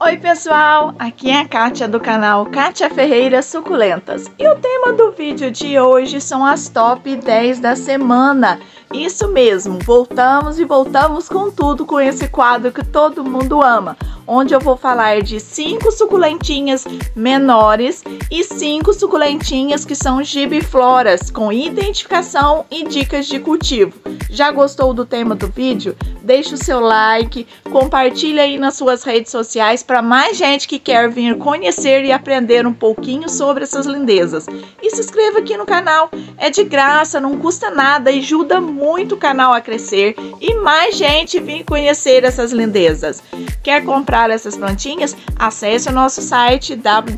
Oi pessoal, aqui é a Kátia do canal Kátia Ferreira Suculentas e o tema do vídeo de hoje são as top 10 da semana. Isso mesmo, voltamos com tudo com esse quadro que todo mundo ama, onde eu vou falar de 5 suculentinhas menores e 5 suculentinhas que são gibifloras, com identificação e dicas de cultivo. Já gostou do tema do vídeo? Deixa o seu like, compartilha aí nas suas redes sociais para mais gente que quer vir conhecer e aprender um pouquinho sobre essas lindezas. E se inscreva aqui no canal, é de graça, não custa nada e ajuda muito o canal a crescer e mais gente vir conhecer essas lindezas. Quer comprar essas plantinhas? Acesse o nosso site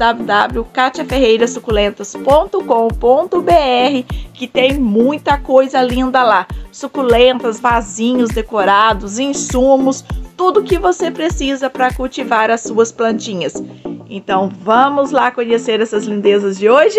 www.katiaferreirasuculentas.com.br que tem muita coisa linda lá. Suculentas, vasinhos decorados, insumos, tudo que você precisa para cultivar as suas plantinhas. Então vamos lá conhecer essas lindezas de hoje?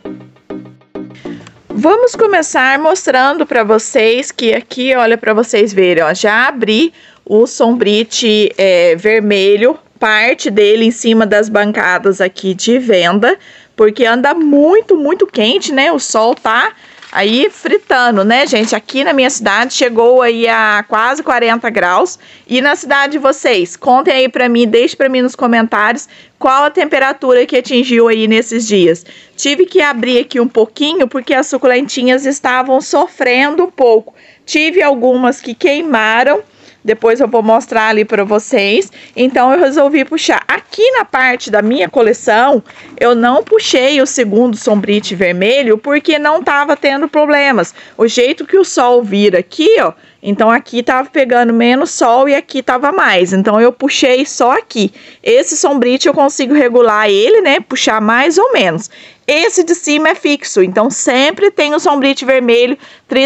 Vamos começar mostrando para vocês que aqui, olha, para vocês verem, ó, já abri o sombrite vermelho, parte dele em cima das bancadas aqui de venda, porque anda muito quente, né? O sol tá aí fritando, né, gente? Aqui na minha cidade chegou aí a quase 40 graus. E na cidade de vocês? Contem aí pra mim, deixe pra mim nos comentários qual a temperatura que atingiu aí nesses dias. Tive que abrir aqui um pouquinho porque as suculentinhas estavam sofrendo um pouco. Tive algumas que queimaram. Depois eu vou mostrar ali para vocês. Então eu resolvi puxar. Aqui na parte da minha coleção, eu não puxei o segundo sombrite vermelho porque não estava tendo problemas. O jeito que o sol vira aqui, ó. Então aqui tava pegando menos sol e aqui tava mais. Então eu puxei só aqui. Esse sombrite eu consigo regular ele, né? Puxar mais ou menos. Esse de cima é fixo. Então sempre tem o sombrite vermelho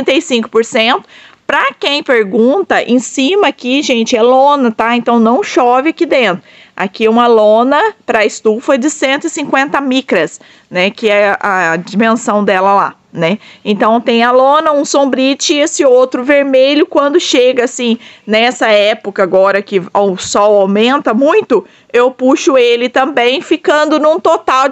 35%. Pra quem pergunta, em cima aqui, gente, é lona, tá? Então não chove aqui dentro. Aqui uma lona para estufa de 150 micras, né? Que é a dimensão dela lá, né? Então tem a lona, um sombrite e esse outro vermelho. Quando chega assim, nessa época agora que o sol aumenta muito, eu puxo ele também, ficando num total de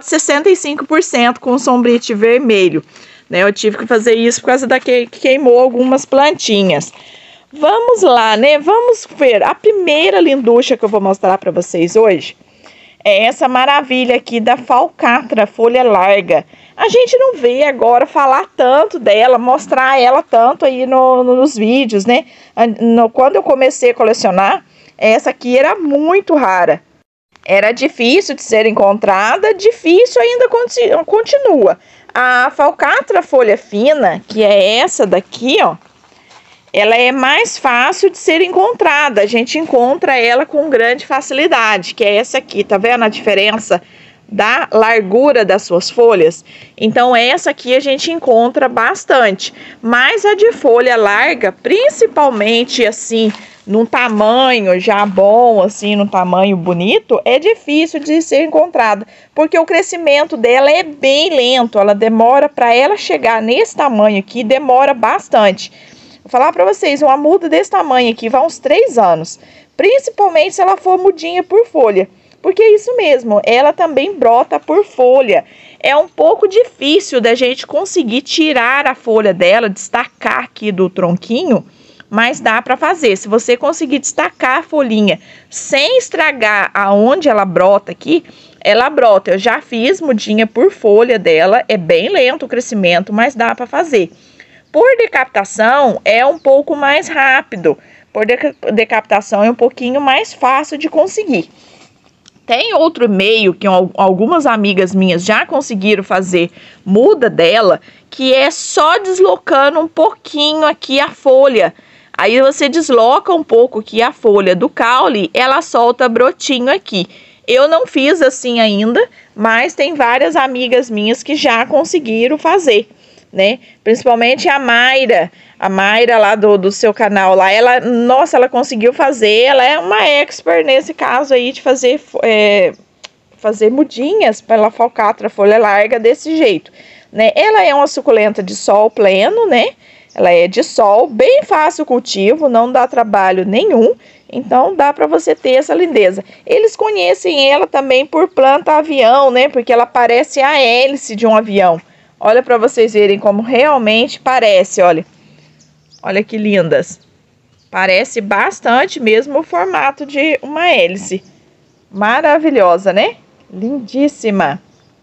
65% com o sombrite vermelho. Eu tive que fazer isso por causa da que queimou algumas plantinhas. Vamos lá, né? Vamos ver. A primeira linducha que eu vou mostrar para vocês hoje é essa maravilha aqui da falcatra, folha larga. A gente não vê agora falar tanto dela, mostrar ela tanto aí nos vídeos, né? Quando eu comecei a colecionar, essa aqui era muito rara. Era difícil de ser encontrada, difícil ainda continua. A falcatra folha fina, que é essa daqui, ó, ela é mais fácil de ser encontrada. A gente encontra ela com grande facilidade, que é essa aqui, tá vendo a diferença da largura das suas folhas? Então essa aqui a gente encontra bastante, mas a de folha larga, principalmente assim, num tamanho já bom, assim, num tamanho bonito, é difícil de ser encontrada, porque o crescimento dela é bem lento, ela demora, para ela chegar nesse tamanho aqui, demora bastante. Vou falar para vocês, uma muda desse tamanho aqui vai uns 3 anos, principalmente se ela for mudinha por folha, porque é isso mesmo, ela também brota por folha. É um pouco difícil da gente conseguir tirar a folha dela, destacar aqui do tronquinho, mas dá para fazer. Se você conseguir destacar a folhinha sem estragar aonde ela brota aqui, ela brota. Eu já fiz mudinha por folha dela, é bem lento o crescimento, mas dá para fazer. Por decapitação é um pouco mais rápido, por decapitação é um pouquinho mais fácil de conseguir. Tem outro meio que algumas amigas minhas já conseguiram fazer muda dela, que é só deslocando um pouquinho aqui a folha. Aí você desloca um pouco aqui a folha do caule, ela solta brotinho aqui. Eu não fiz assim ainda, mas tem várias amigas minhas que já conseguiram fazer, né? Principalmente a Mayra lá do seu canal lá, nossa, ela conseguiu fazer, ela é uma expert nesse caso aí de fazer mudinhas pela falcatra folha larga desse jeito, né? Ela é uma suculenta de sol pleno, né? Ela é de sol, bem fácil o cultivo, não dá trabalho nenhum. Então dá para você ter essa lindeza. Eles conhecem ela também por planta avião, né? Porque ela parece a hélice de um avião. Olha para vocês verem como realmente parece, olha. Olha que lindas. Parece bastante mesmo o formato de uma hélice. Maravilhosa, né? Lindíssima.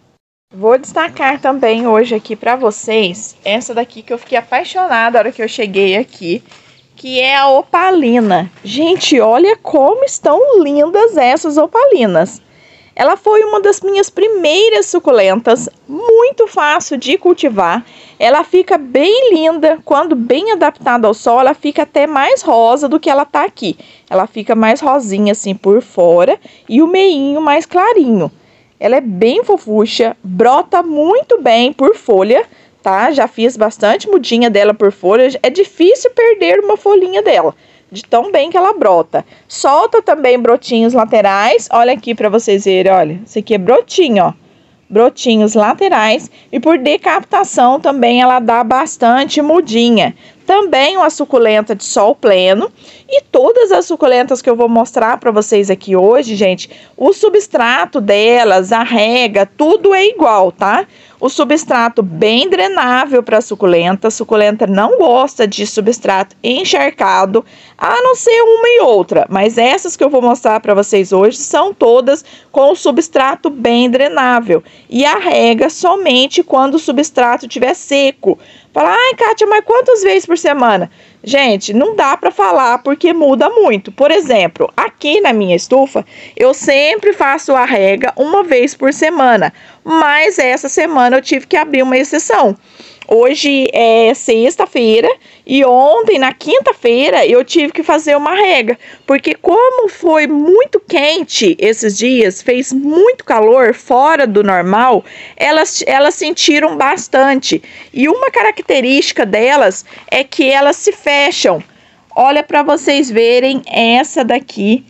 Vou destacar também hoje aqui para vocês essa daqui que eu fiquei apaixonada na hora que eu cheguei aqui, que é a opalina. Gente, olha como estão lindas essas opalinas. Ela foi uma das minhas primeiras suculentas, muito fácil de cultivar. Ela fica bem linda, quando bem adaptada ao sol, ela fica até mais rosa do que ela tá aqui. Ela fica mais rosinha assim por fora e o meinho mais clarinho. Ela é bem fofucha, brota muito bem por folha, tá? Já fiz bastante mudinha dela por folha, é difícil perder uma folhinha dela, de tão bem que ela brota. Solta também brotinhos laterais, olha aqui para vocês verem, olha, esse aqui é brotinho, ó. Brotinhos laterais e por decaptação também ela dá bastante mudinha. Também uma suculenta de sol pleno e todas as suculentas que eu vou mostrar para vocês aqui hoje, gente, o substrato delas, a rega, tudo é igual, tá? O substrato bem drenável para a suculenta não gosta de substrato encharcado, a não ser uma e outra, mas essas que eu vou mostrar para vocês hoje são todas com o substrato bem drenável e a rega somente quando o substrato estiver seco. Fala, ai, Kátia, mas quantas vezes por semana? Gente, não dá para falar porque muda muito. Por exemplo, aqui na minha estufa, eu sempre faço a rega uma vez por semana. Mas essa semana eu tive que abrir uma exceção. Hoje é sexta-feira e ontem, na quinta-feira, eu tive que fazer uma rega. Porque como foi muito quente esses dias, fez muito calor fora do normal, elas sentiram bastante. E uma característica delas é que elas se fecham. Olha para vocês verem essa daqui,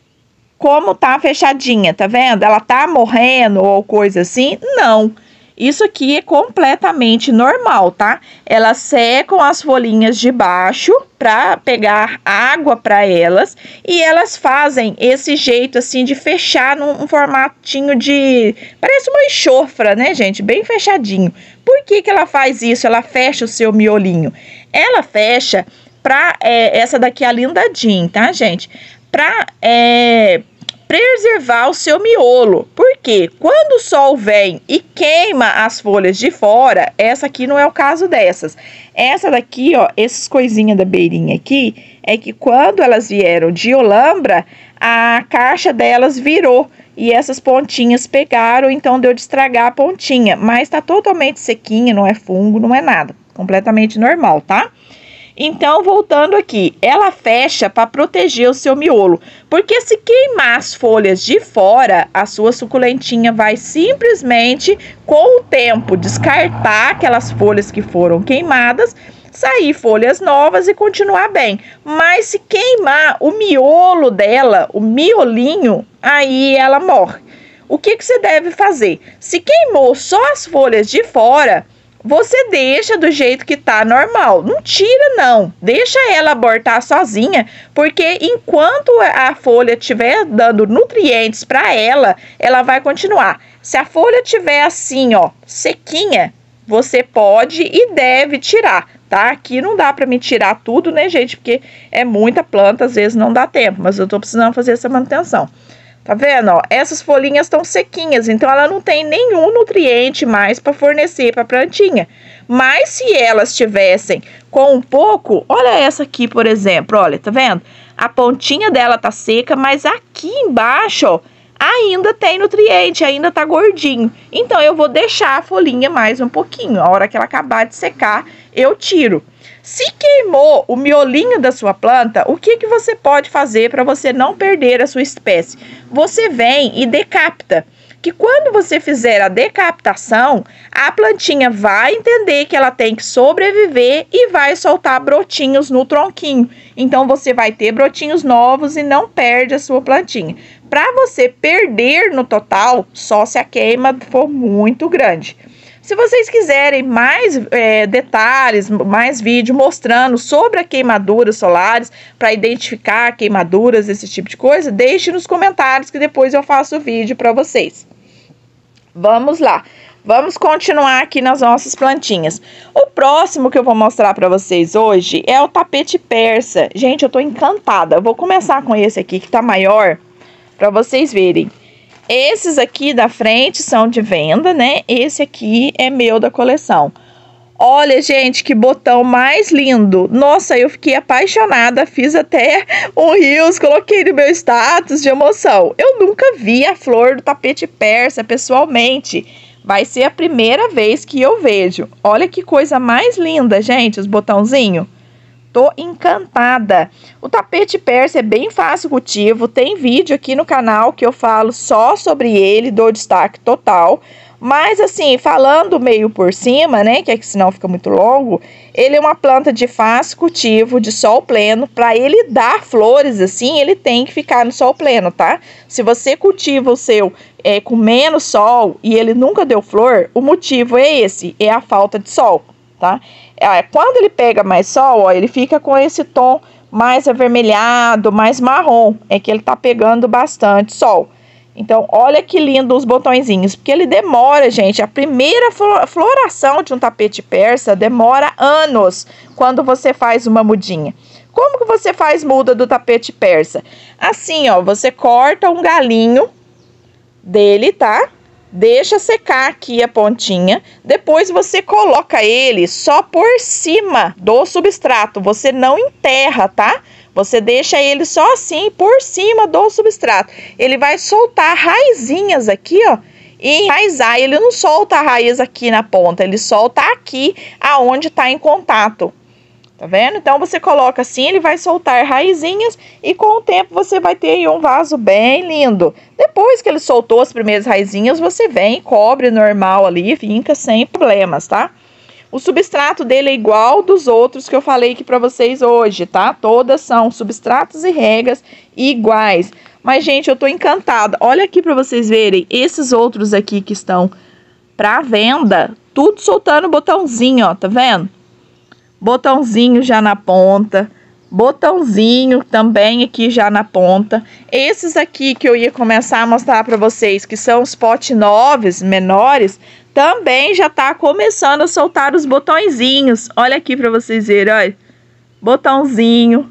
como tá fechadinha, tá vendo? Ela tá morrendo ou coisa assim? Não. Isso aqui é completamente normal, tá? Elas secam as folhinhas de baixo para pegar água para elas e elas fazem esse jeito assim de fechar num formatinho de... parece uma enxofra, né, gente? Bem fechadinho. Por que que ela faz isso? Ela fecha o seu miolinho. Ela fecha para... essa daqui é a Linda Jean, tá, gente? Para... preservar o seu miolo, porque quando o sol vem e queima as folhas de fora, essa aqui não é o caso dessas. Essa daqui, ó, essas coisinhas da beirinha aqui, é que quando elas vieram de Olambra, a caixa delas virou e essas pontinhas pegaram, então deu de estragar a pontinha, mas tá totalmente sequinha, não é fungo, não é nada, completamente normal, tá? Então, voltando aqui, ela fecha para proteger o seu miolo, porque se queimar as folhas de fora, a sua suculentinha vai simplesmente, com o tempo, descartar aquelas folhas que foram queimadas, sair folhas novas e continuar bem. Mas se queimar o miolo dela, o miolinho, aí ela morre. O que que você deve fazer? Se queimou só as folhas de fora, você deixa do jeito que tá normal, não tira não, deixa ela abortar sozinha, porque enquanto a folha estiver dando nutrientes para ela, ela vai continuar. Se a folha tiver assim, ó, sequinha, você pode e deve tirar, tá? Aqui não dá para me tirar tudo, né, gente, porque é muita planta, às vezes não dá tempo, mas eu tô precisando fazer essa manutenção. Tá vendo, ó? Essas folhinhas estão sequinhas, então ela não tem nenhum nutriente mais para fornecer para a plantinha. Mas se elas tivessem com um pouco, olha essa aqui, por exemplo, olha, tá vendo? A pontinha dela tá seca, mas aqui embaixo, ó, ainda tem nutriente, ainda tá gordinho. Então eu vou deixar a folhinha mais um pouquinho. A hora que ela acabar de secar, eu tiro. Se queimou o miolinho da sua planta, o que que você pode fazer para você não perder a sua espécie? Você vem e decapta, que quando você fizer a decaptação, a plantinha vai entender que ela tem que sobreviver e vai soltar brotinhos no tronquinho. Então você vai ter brotinhos novos e não perde a sua plantinha. Para você perder no total, só se a queima for muito grande. Se vocês quiserem mais detalhes, mais vídeo mostrando sobre a queimaduras solares, para identificar queimaduras, esse tipo de coisa, deixe nos comentários que depois eu faço o vídeo para vocês. Vamos lá. Vamos continuar aqui nas nossas plantinhas. O próximo que eu vou mostrar para vocês hoje é o tapete persa. Gente, eu tô encantada. Eu vou começar com esse aqui que tá maior, para vocês verem. Esses aqui da frente são de venda, né? Esse aqui é meu da coleção. Olha, gente, que botão mais lindo. Nossa, eu fiquei apaixonada. Fiz até um reels, coloquei no meu status de emoção. Eu nunca vi a flor do tapete persa pessoalmente. Vai ser a primeira vez que eu vejo. Olha que coisa mais linda, gente, os botãozinhos. Tô encantada. O tapete persa é bem fácil cultivo. Tem vídeo aqui no canal que eu falo só sobre ele, dou destaque total. Mas assim, falando meio por cima, né, que senão fica muito longo, ele é uma planta de fácil cultivo, de sol pleno. Para ele dar flores assim, ele tem que ficar no sol pleno, tá? Se você cultiva o seu com menos sol e ele nunca deu flor, o motivo é esse, é a falta de sol, tá? Quando ele pega mais sol, ó, ele fica com esse tom mais avermelhado, mais marrom, é que ele tá pegando bastante sol. Então, olha que lindo os botõezinhos, porque ele demora, gente, a primeira floração de um tapete persa demora anos quando você faz uma mudinha. Como que você faz muda do tapete persa? Assim, ó, você corta um galinho dele, tá? Deixa secar aqui a pontinha, depois você coloca ele só por cima do substrato, você não enterra, tá? Você deixa ele só assim por cima do substrato. Ele vai soltar raizinhas aqui, ó, e enraizar. Ele não solta a raiz aqui na ponta, ele solta aqui aonde tá em contato. Tá vendo? Então você coloca assim, ele vai soltar raizinhas e com o tempo você vai ter aí um vaso bem lindo. Depois que ele soltou as primeiras raizinhas, você vem e cobre normal ali, fica sem problemas, tá? O substrato dele é igual dos outros que eu falei aqui pra vocês hoje, tá? Todas são substratos e regas iguais. Mas, gente, eu tô encantada. Olha aqui pra vocês verem, esses outros aqui que estão pra venda, tudo soltando botãozinho, ó, tá vendo? Botãozinho já na ponta, botãozinho também aqui já na ponta. Esses aqui que eu ia começar a mostrar pra vocês, que são os pote novos, menores, também já tá começando a soltar os botõezinhos. Olha aqui pra vocês verem, olha. Botãozinho,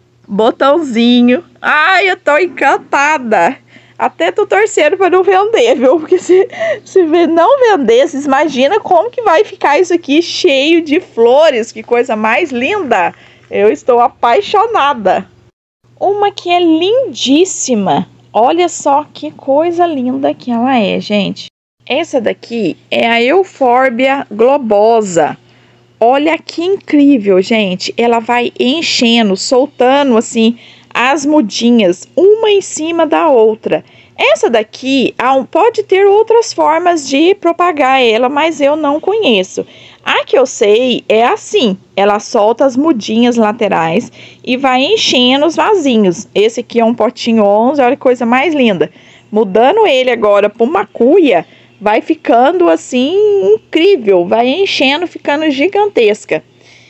botãozinho. Ai, eu tô encantada. Até tô torcendo para não vender, viu? Porque se não vender, vocês imaginam como que vai ficar isso aqui cheio de flores. Que coisa mais linda. Eu estou apaixonada. Uma que é lindíssima. Olha só que coisa linda que ela é, gente. Essa daqui é a Euphorbia globosa. Olha que incrível, gente. Ela vai enchendo, soltando assim as mudinhas, uma em cima da outra. Essa daqui pode ter outras formas de propagar ela, mas eu não conheço. A que eu sei é assim, ela solta as mudinhas laterais e vai enchendo os vasinhos. Esse aqui é um potinho 11, olha que coisa mais linda. Mudando ele agora para uma cuia, vai ficando assim incrível, vai enchendo, ficando gigantesca.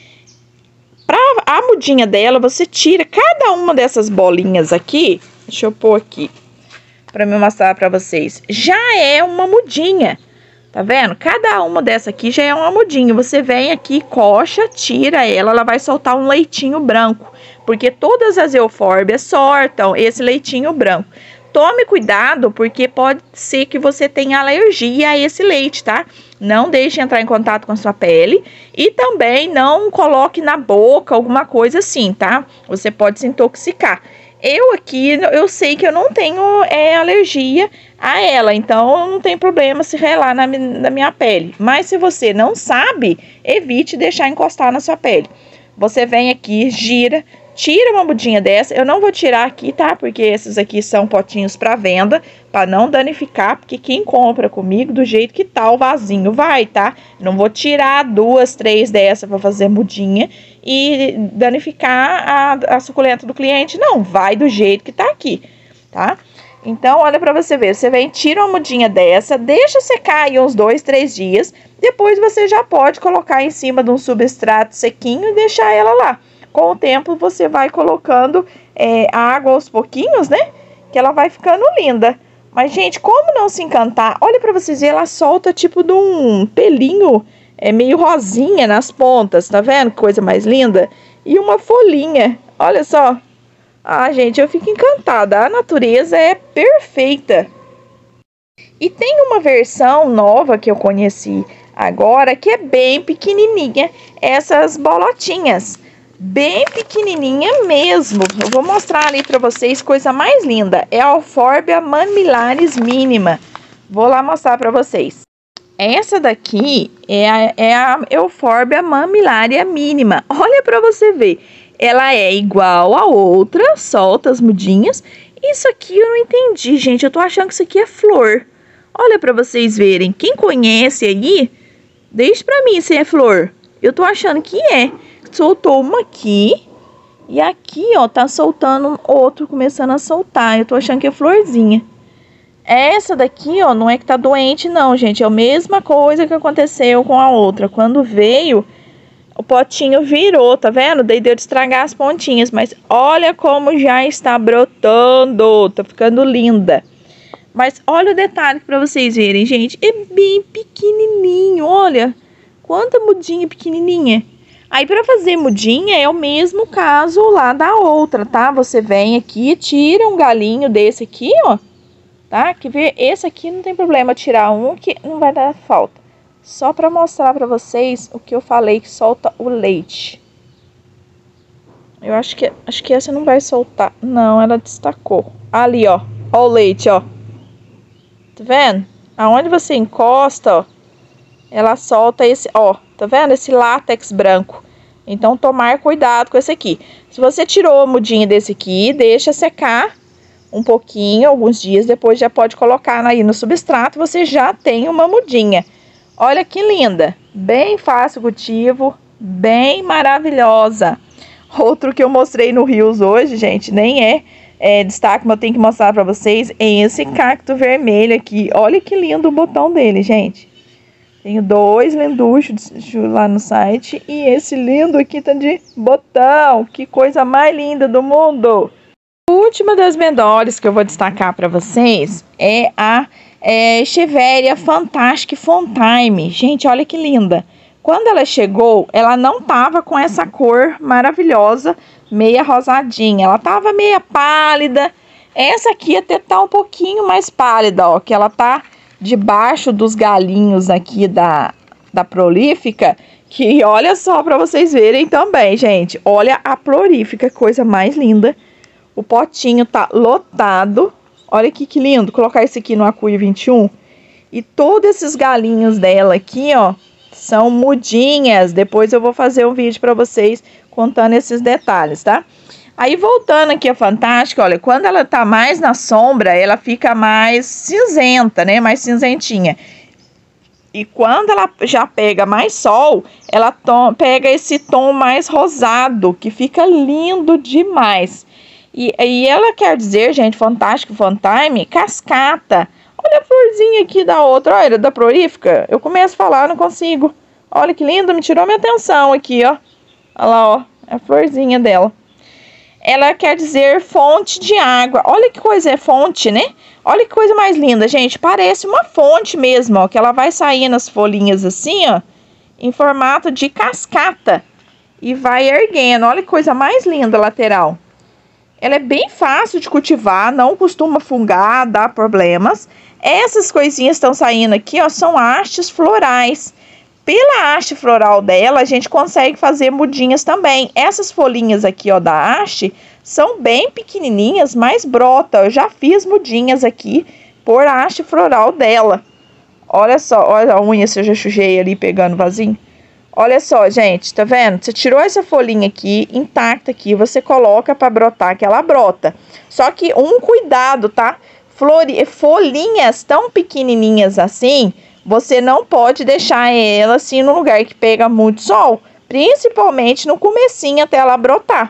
Para a mudinha dela, você tira cada uma dessas bolinhas aqui. Deixa eu pôr aqui para me mostrar para vocês. Já é uma mudinha, tá vendo? Cada uma dessa aqui já é uma mudinha. Você vem aqui, coxa, tira ela, ela vai soltar um leitinho branco, porque todas as eufórbias soltam esse leitinho branco. Tome cuidado, porque pode ser que você tenha alergia a esse leite, tá? Não deixe entrar em contato com a sua pele e também não coloque na boca, alguma coisa assim, tá? Você pode se intoxicar. Eu aqui, eu sei que eu não tenho alergia a ela, então não tem problema se relar na minha pele. Mas se você não sabe, evite deixar encostar na sua pele. Você vem aqui, gira, tira uma mudinha dessa. Eu não vou tirar aqui, tá? Porque esses aqui são potinhos para venda, para não danificar, porque quem compra comigo, do jeito que tá o vasinho vai, tá? Não vou tirar 2, 3 dessa para fazer mudinha e danificar a suculenta do cliente, não. Vai do jeito que tá aqui, tá? Então, olha pra você ver, você vem, tira uma mudinha dessa, deixa secar aí uns 2, 3 dias, depois você já pode colocar em cima de um substrato sequinho e deixar ela lá. Com o tempo, você vai colocando água aos pouquinhos, né? Que ela vai ficando linda. Mas, gente, como não se encantar? Olha pra vocês verem, ela solta tipo de um pelinho meio rosinha nas pontas, tá vendo? Coisa mais linda. E uma folhinha, olha só. Ah, gente, eu fico encantada. A natureza é perfeita. E tem uma versão nova que eu conheci agora, que é bem pequenininha. Essas bolotinhas. Bem pequenininha mesmo. Eu vou mostrar ali pra vocês, coisa mais linda. É a Euphorbia mamillaris mínima. Vou lá mostrar pra vocês. Essa daqui é a Euphorbia mamillaria mínima. Olha pra você ver. Ela é igual a outra, solta as mudinhas. Isso aqui eu não entendi, gente. Eu tô achando que isso aqui é flor. Olha pra vocês verem. Quem conhece aí, deixa pra mim se é flor. Eu tô achando que é. Soltou uma aqui. E aqui, ó, tá soltando outro, começando a soltar. Eu tô achando que é florzinha. Essa daqui, ó, não é que tá doente, não, gente. É a mesma coisa que aconteceu com a outra. Quando veio, o potinho virou, tá vendo? Daí deu de estragar as pontinhas. Mas olha como já está brotando. Tá ficando linda. Mas olha o detalhe pra vocês verem, gente. É bem pequenininho, olha. Quanta mudinha pequenininha. Aí, pra fazer mudinha, é o mesmo caso lá da outra, tá? Você vem aqui, tira um galinho desse aqui, ó. Tá? Que ver, esse aqui não tem problema tirar um, que não vai dar falta. Só pra mostrar pra vocês o que eu falei, que solta o leite. Eu acho que essa não vai soltar. Não, ela destacou. Ali, ó. Ó o leite, ó. Tá vendo? Aonde você encosta, ó, ela solta esse, ó. Tá vendo? Esse látex branco. Então, tomar cuidado com esse aqui. Se você tirou a mudinha desse aqui, deixa secar um pouquinho, alguns dias, depois já pode colocar aí no substrato, você já tem uma mudinha. Olha que linda, bem fácil o cultivo, bem maravilhosa. Outro que eu mostrei no Rios hoje, gente, nem é destaque, mas eu tenho que mostrar pra vocês, é esse cacto vermelho aqui. Olha que lindo o botão dele, gente. Tenho 2 linduchos lá no site, e esse lindo aqui tá de botão, que coisa mais linda do mundo. A última das menores que eu vou destacar para vocês é a Echeveria Fantastic Fontime. Gente, olha que linda. Quando ela chegou, ela não tava com essa cor maravilhosa, meia rosadinha. Ela tava meia pálida. Essa aqui até tá um pouquinho mais pálida, ó, que ela tá debaixo dos galinhos aqui da prolífica. Que olha só para vocês verem também, gente. Olha a prolífica, coisa mais linda. O potinho tá lotado. Olha aqui que lindo. Colocar esse aqui no Acuio 21. E todos esses galinhos dela aqui, ó, são mudinhas. Depois eu vou fazer um vídeo pra vocês contando esses detalhes, tá? Aí, voltando aqui a Fantástica, olha, quando ela tá mais na sombra, ela fica mais cinzenta, né? Mais cinzentinha. E quando ela já pega mais sol, ela pega esse tom mais rosado, que fica lindo demais. E ela quer dizer, gente, Fantástico Fontime, cascata. Olha a florzinha aqui da outra, olha, da prolífica. Eu começo a falar, não consigo. Olha que lindo, me tirou minha atenção aqui, ó. Olha lá, ó, a florzinha dela. Ela quer dizer fonte de água. Olha que coisa, é fonte, né? Olha que coisa mais linda, gente. Parece uma fonte mesmo, ó, que ela vai saindo as folhinhas assim, ó, em formato de cascata. E vai erguendo. Olha que coisa mais linda, lateral. Ela é bem fácil de cultivar, não costuma fungar, dar problemas. Essas coisinhas estão saindo aqui, ó, são hastes florais. Pela haste floral dela, a gente consegue fazer mudinhas também. Essas folhinhas aqui, ó, da haste, são bem pequenininhas, mas brota. Eu já fiz mudinhas aqui por haste floral dela. Olha só, olha a unha, se eu já sujei ali pegando vasinho. Olha só, gente, tá vendo? Você tirou essa folhinha aqui, intacta aqui, você coloca pra brotar, que ela brota. Só que um cuidado, tá? Folhinhas tão pequenininhas assim, você não pode deixar ela assim no lugar que pega muito sol. Principalmente no comecinho até ela brotar.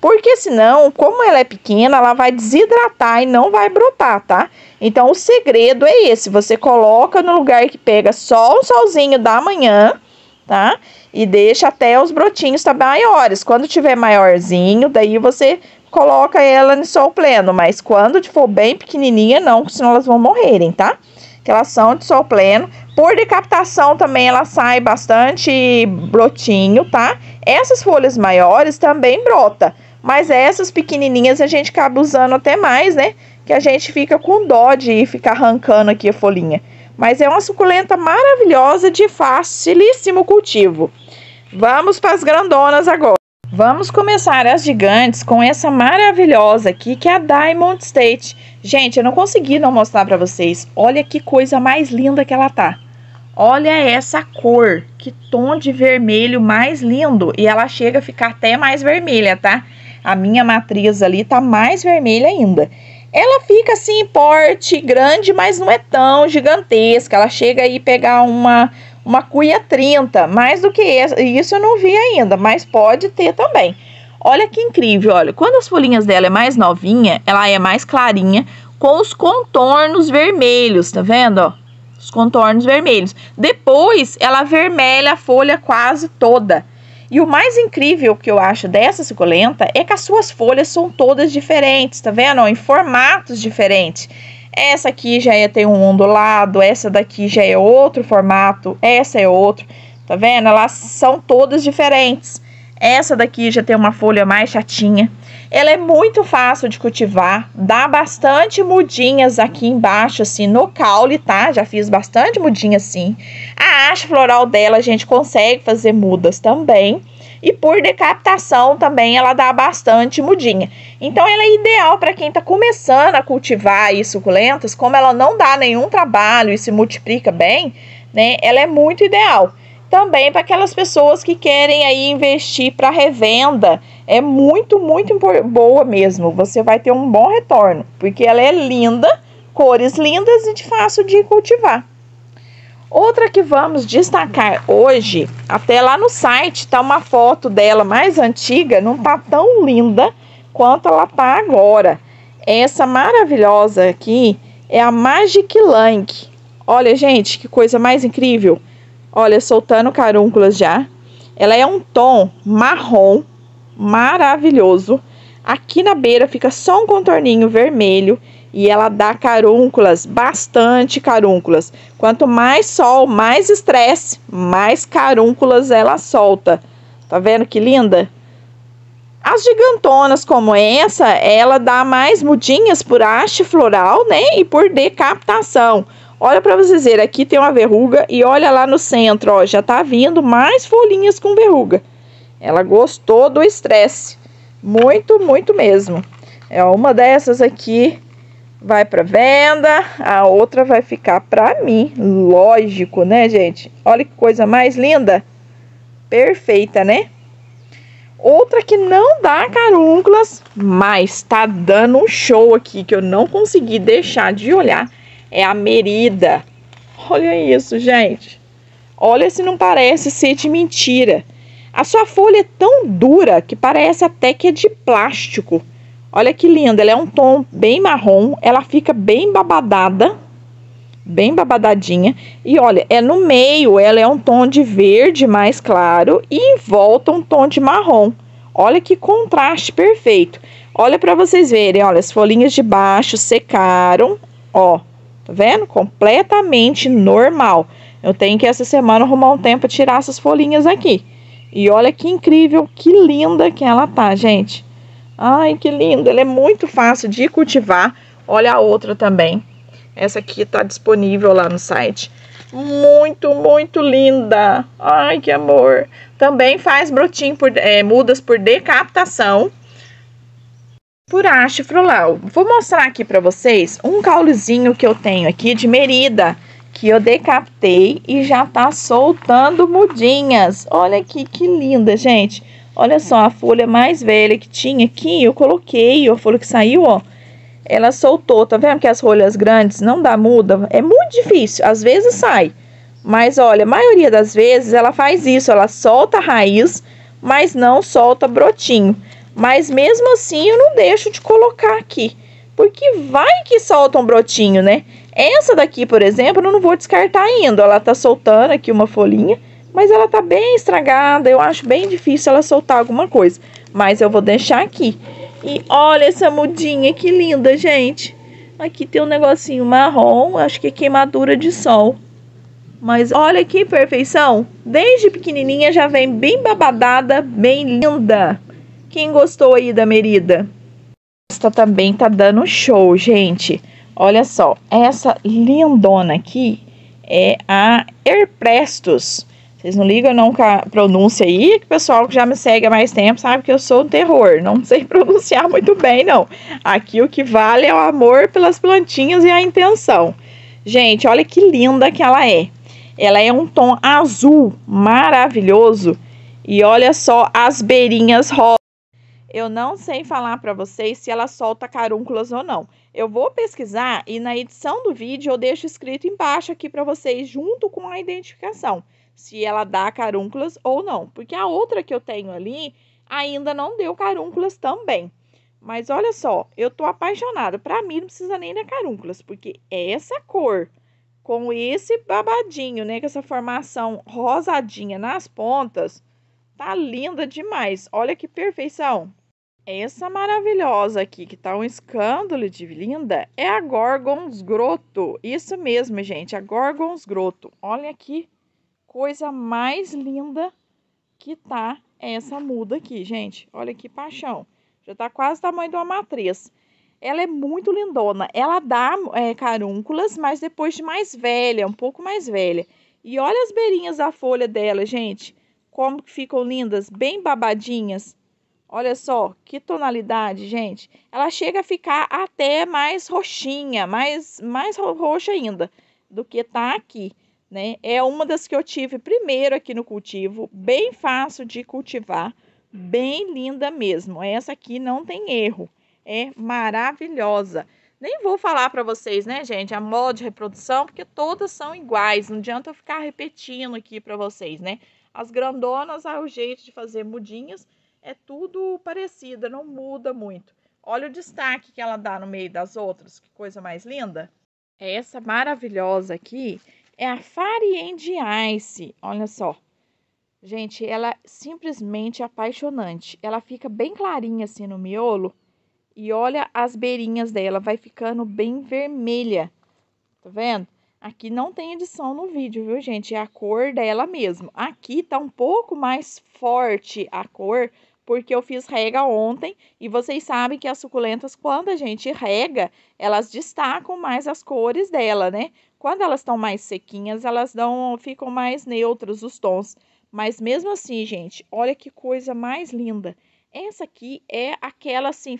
Porque senão, como ela é pequena, ela vai desidratar e não vai brotar, tá? Então, o segredo é esse, você coloca no lugar que pega só o solzinho da manhã, tá? E deixa até os brotinhos estar maiores. Quando tiver maiorzinho, daí você coloca ela no sol pleno, mas quando for bem pequenininha, não, senão elas vão morrerem, tá? Que elas são de sol pleno. Por decapitação também ela sai bastante brotinho, tá? Essas folhas maiores também brota, mas essas pequenininhas a gente acaba usando até mais, né? Que a gente fica com dó de ficar arrancando aqui a folhinha. Mas é uma suculenta maravilhosa de facilíssimo cultivo. Vamos para as grandonas agora. Vamos começar as gigantes com essa maravilhosa aqui, que é a Diamond State. Gente, eu não consegui não mostrar para vocês. Olha que coisa mais linda que ela tá. Olha essa cor, que tom de vermelho mais lindo. E ela chega a ficar até mais vermelha, tá? A minha matriz ali tá mais vermelha ainda. Ela fica assim em porte grande, mas não é tão gigantesca. Ela chega aí a pegar uma cuia 30, mais do que isso eu não vi ainda, mas pode ter também. Olha que incrível, olha, quando as folhinhas dela é mais novinha, ela é mais clarinha, com os contornos vermelhos, tá vendo, ó? Os contornos vermelhos. Depois, ela avermelha a folha quase toda. E o mais incrível que eu acho dessa suculenta é que as suas folhas são todas diferentes, tá vendo? Ó, em formatos diferentes. Essa aqui já tem um ondulado, essa daqui já é outro formato, essa é outro, tá vendo? Elas são todas diferentes. Essa daqui já tem uma folha mais chatinha. Ela é muito fácil de cultivar, dá bastante mudinhas aqui embaixo, assim, no caule, tá? Já fiz bastante mudinha assim. A haste floral dela a gente consegue fazer mudas também. E por decapitação também ela dá bastante mudinha. Então ela é ideal para quem está começando a cultivar aí suculentas. Como ela não dá nenhum trabalho e se multiplica bem, né? Ela é muito ideal. Também para aquelas pessoas que querem aí investir para revenda. É muito, muito boa mesmo. Você vai ter um bom retorno. Porque ela é linda, cores lindas e de fácil de cultivar. Outra que vamos destacar hoje, até lá no site tá uma foto dela mais antiga, não tá tão linda quanto ela tá agora. Essa maravilhosa aqui é a Magic Lang. Olha, gente, que coisa mais incrível. Olha, soltando carúnculas já. Ela é um tom marrom maravilhoso. Aqui na beira fica só um contorninho vermelho. E ela dá carúnculas, bastante carúnculas. Quanto mais sol, mais estresse, mais carúnculas ela solta. Tá vendo que linda? As gigantonas como essa, ela dá mais mudinhas por haste floral, né? E por decapitação. Olha para vocês verem, aqui tem uma verruga e olha lá no centro, ó, já tá vindo mais folhinhas com verruga. Ela gostou do estresse. Muito, muito mesmo. É uma dessas aqui. Vai para venda, a outra vai ficar para mim, lógico, né, gente? Olha que coisa mais linda, perfeita, né? Outra que não dá carúnculas, mas tá dando um show aqui que eu não consegui deixar de olhar, é a Merida. Olha isso, gente. Olha se não parece ser de mentira. A sua folha é tão dura que parece até que é de plástico. Olha que linda, ela é um tom bem marrom, ela fica bem babadada, bem babadadinha. E olha, no meio ela é um tom de verde mais claro e em volta um tom de marrom. Olha que contraste perfeito. Olha para vocês verem, olha, as folhinhas de baixo secaram, ó, tá vendo? Completamente normal. Eu tenho que essa semana arrumar um tempo para tirar essas folhinhas aqui. E olha que incrível, que linda que ela tá, gente. Ai, que linda, ela é muito fácil de cultivar. Olha a outra também. Essa aqui tá disponível lá no site. Muito, muito linda. Ai, que amor. Também faz brotinho mudas por decapitação. Por haste floral. Vou mostrar aqui pra vocês um caulezinho que eu tenho aqui de Merida. Que eu decapitei e já tá soltando mudinhas. Olha aqui, que linda, gente. Olha só, a folha mais velha que tinha aqui, eu coloquei, a folha que saiu, ó, ela soltou, tá vendo que as folhas grandes não dá muda? É muito difícil, às vezes sai, mas olha, a maioria das vezes ela faz isso, ela solta a raiz, mas não solta brotinho. Mas mesmo assim eu não deixo de colocar aqui, porque vai que solta um brotinho, né? Essa daqui, por exemplo, eu não vou descartar ainda. Ela tá soltando aqui uma folhinha, mas ela tá bem estragada. Eu acho bem difícil ela soltar alguma coisa. Mas eu vou deixar aqui. E olha essa mudinha, que linda, gente. Aqui tem um negocinho marrom, acho que é queimadura de sol. Mas olha que perfeição. Desde pequenininha já vem bem babadada, bem linda. Quem gostou aí da Merida? Esta também tá dando show, gente. Olha só, essa lindona aqui é a Herprestos. Vocês não ligam não com a pronúncia aí, que o pessoal que já me segue há mais tempo sabe que eu sou um terror. Não sei pronunciar muito bem, não. Aqui o que vale é o amor pelas plantinhas e a intenção. Gente, olha que linda que ela é. Ela é um tom azul maravilhoso. E olha só as beirinhas rosa. Eu não sei falar para vocês se ela solta carúnculas ou não. Eu vou pesquisar e na edição do vídeo eu deixo escrito embaixo aqui para vocês, junto com a identificação, se ela dá carúnculas ou não. Porque a outra que eu tenho ali ainda não deu carúnculas também. Mas olha só, eu tô apaixonada. Para mim não precisa nem dar carúnculas, porque essa cor com esse babadinho, né, com essa formação rosadinha nas pontas, tá linda demais. Olha que perfeição. Essa maravilhosa aqui, que tá um escândalo de linda, é a Gorgons Grotto. Isso mesmo, gente, a Gorgons Grotto. Olha que coisa mais linda que tá essa muda aqui, gente. Olha que paixão. Já tá quase o tamanho de uma matriz. Ela é muito lindona. Ela dá carúnculas, mas depois de mais velha, um pouco mais velha. E olha as beirinhas da folha dela, gente. Como que ficam lindas, bem babadinhas. Olha só, que tonalidade, gente. Ela chega a ficar até mais roxinha, mais roxa ainda do que tá aqui, né? É uma das que eu tive primeiro aqui no cultivo, bem fácil de cultivar, bem linda mesmo. Essa aqui não tem erro, é maravilhosa. Nem vou falar para vocês, né, gente, a modo de reprodução, porque todas são iguais, não adianta eu ficar repetindo aqui para vocês, né? As grandonas, o jeito de fazer mudinhas, é tudo parecida, não muda muito. Olha o destaque que ela dá no meio das outras, que coisa mais linda. Essa maravilhosa aqui é a Fairy and Ice, olha só. Gente, ela é simplesmente apaixonante. Ela fica bem clarinha assim no miolo e olha as beirinhas dela, vai ficando bem vermelha, tá vendo? Aqui não tem edição no vídeo, viu, gente? É a cor dela mesmo. Aqui tá um pouco mais forte a cor, porque eu fiz rega ontem e vocês sabem que as suculentas, quando a gente rega, elas destacam mais as cores dela, né? Quando elas estão mais sequinhas, elas ficam mais neutros os tons. Mas mesmo assim, gente, olha que coisa mais linda. Essa aqui é aquela assim,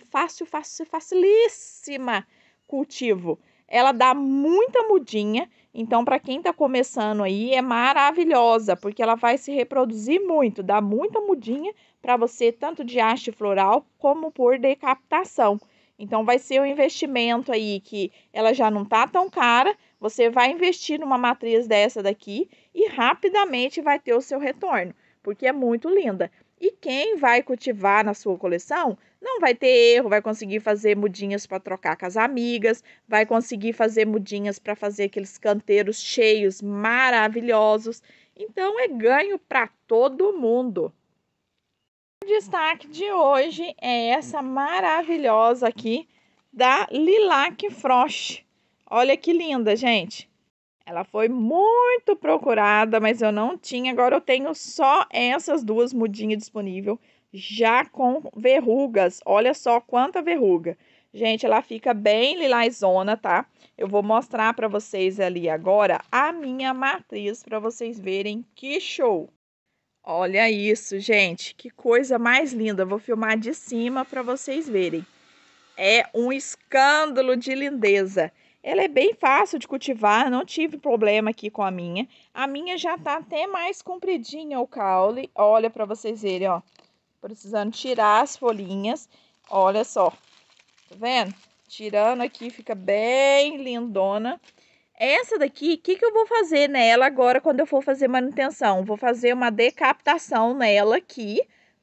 facilíssima cultivo. Ela dá muita mudinha, então para quem tá começando aí é maravilhosa, porque ela vai se reproduzir muito, dá muita mudinha para você, tanto de haste floral como por decapitação. Então vai ser um investimento aí que ela já não tá tão cara, você vai investir numa matriz dessa daqui e rapidamente vai ter o seu retorno, porque é muito linda. E quem vai cultivar na sua coleção não vai ter erro, vai conseguir fazer mudinhas para trocar com as amigas, vai conseguir fazer mudinhas para fazer aqueles canteiros cheios maravilhosos. Então é ganho para todo mundo. O destaque de hoje é essa maravilhosa aqui da Lilac Frost. Olha que linda, gente. Ela foi muito procurada, mas eu não tinha. Agora eu tenho só essas duas mudinhas disponíveis, já com verrugas. Olha só quanta verruga. Gente, ela fica bem lilazona, tá? Eu vou mostrar para vocês ali agora a minha matriz, para vocês verem que show. Olha isso, gente. Que coisa mais linda. Vou filmar de cima para vocês verem. É um escândalo de lindeza. Ela é bem fácil de cultivar, não tive problema aqui com a minha. A minha já tá até mais compridinha o caule. Olha para vocês verem, ó. Precisando tirar as folhinhas. Olha só. Tá vendo? Tirando aqui, fica bem lindona. Essa daqui, o que eu vou fazer nela agora quando eu for fazer manutenção? Vou fazer uma decapitação nela aqui,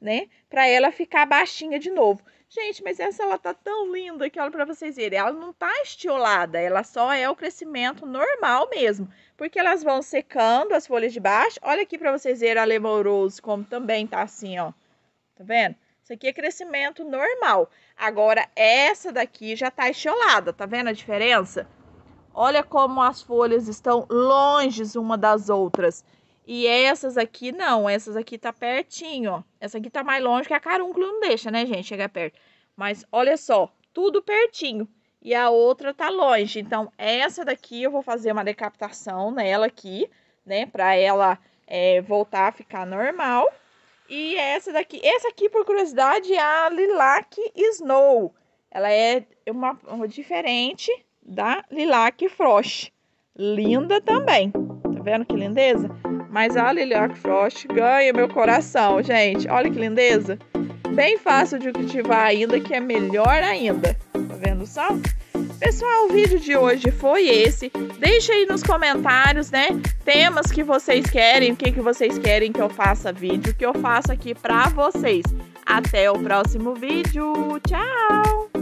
né? Pra ela ficar baixinha de novo. Gente, mas essa ela tá tão linda que olha pra vocês verem. Ela não tá estiolada, ela só é o crescimento normal mesmo. Porque elas vão secando as folhas de baixo. Olha aqui pra vocês verem a Lemon Rose como também tá assim, ó. Tá vendo? Isso aqui é crescimento normal. Agora, essa daqui já tá estiolada, tá vendo a diferença? Olha como as folhas estão longe uma das outras. E essas aqui não, essas aqui tá pertinho, ó. Essa aqui tá mais longe que a carúncula não deixa, né, gente, chegar perto. Mas olha só, tudo pertinho. E a outra tá longe. Então, essa daqui eu vou fazer uma decapitação nela aqui, né, pra ela voltar a ficar normal. E essa aqui, por curiosidade, é a Lilac Snow. Ela é uma diferente da Lilac Frost. Linda também. Tá vendo que lindeza? Mas a Lilac Frost ganha meu coração, gente. Olha que lindeza. Bem fácil de cultivar ainda, que é melhor ainda. Tá vendo só? Pessoal, o vídeo de hoje foi esse. Deixa aí nos comentários, né? Temas que vocês querem, o que vocês querem que eu faça vídeo, que eu faço aqui pra vocês. Até o próximo vídeo. Tchau!